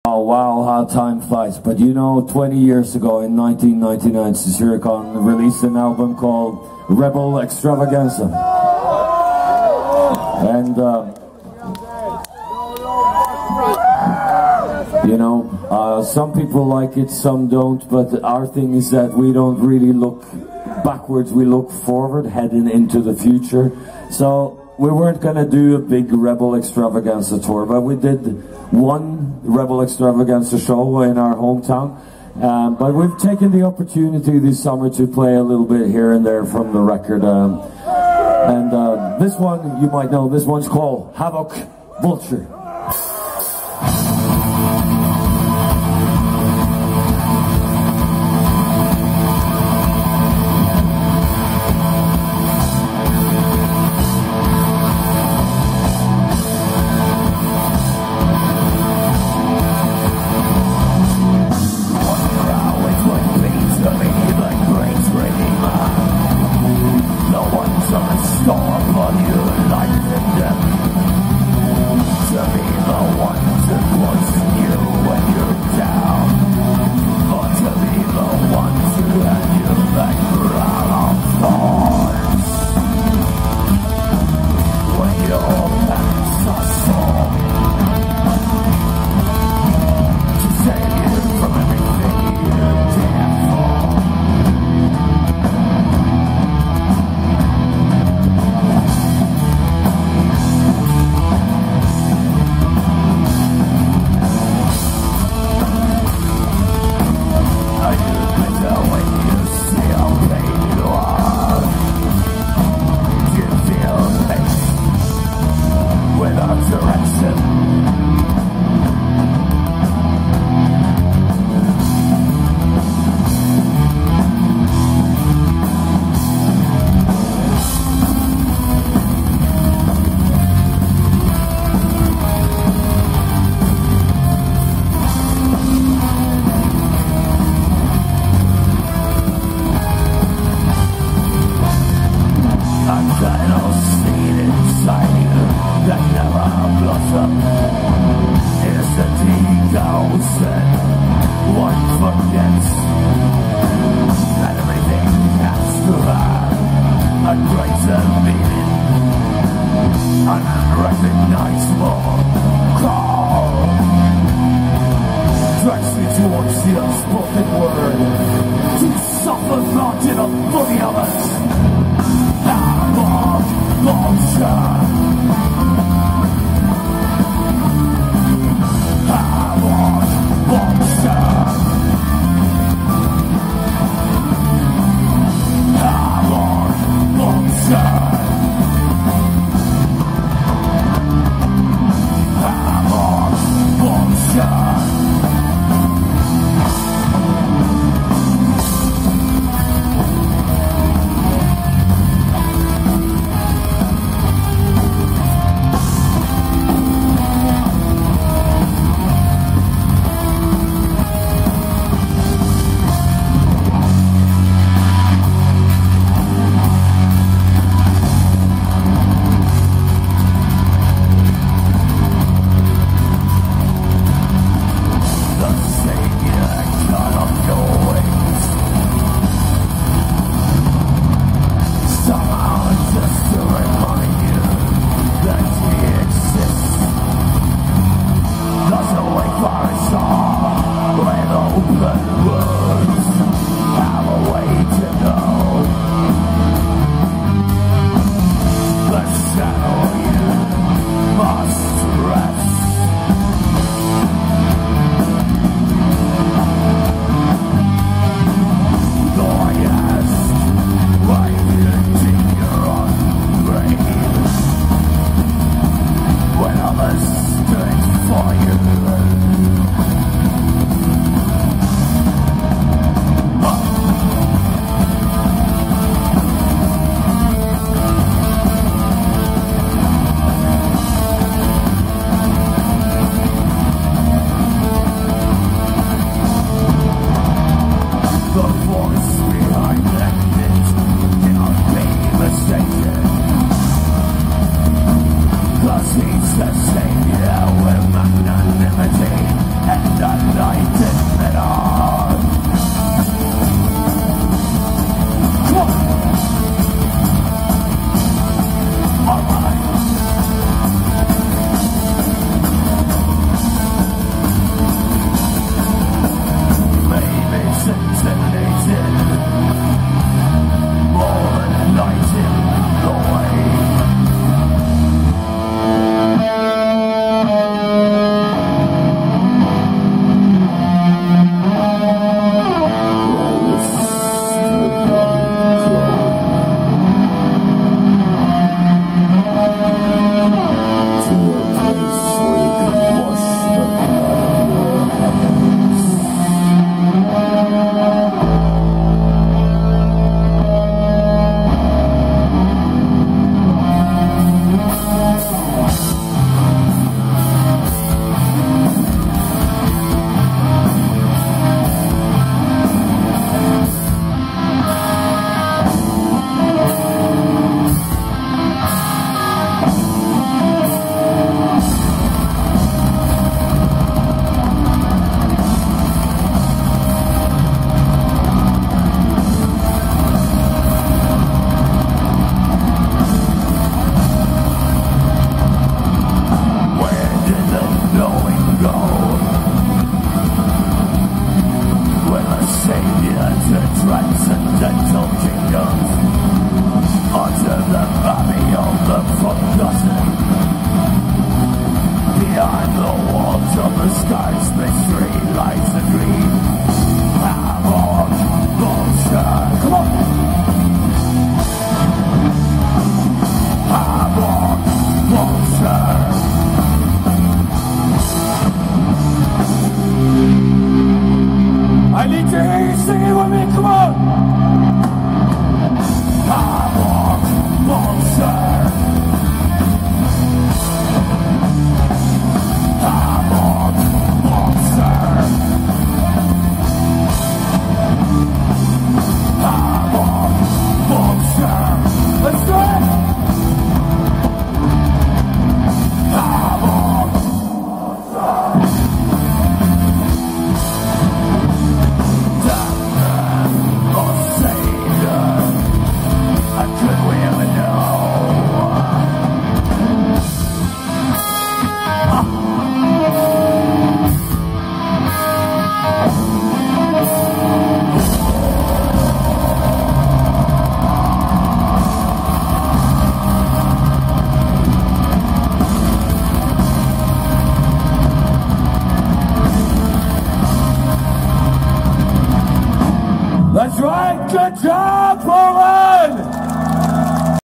Oh wow, how time flies. But you know, 20 years ago in 1999, Satyricon released an album called Rebel Extravaganza. And you know, some people like it, some don't, but our thing is that we don't really look backwards, we look forward, heading into the future. So we weren't gonna do a big Rebel Extravaganza tour, but we did one Rebel Extravaganza show in our hometown. But we've taken the opportunity this summer to play a little bit here and there from the record. This one, you might know, this one's called Havoc Vulture. That's right. Good job, Paula.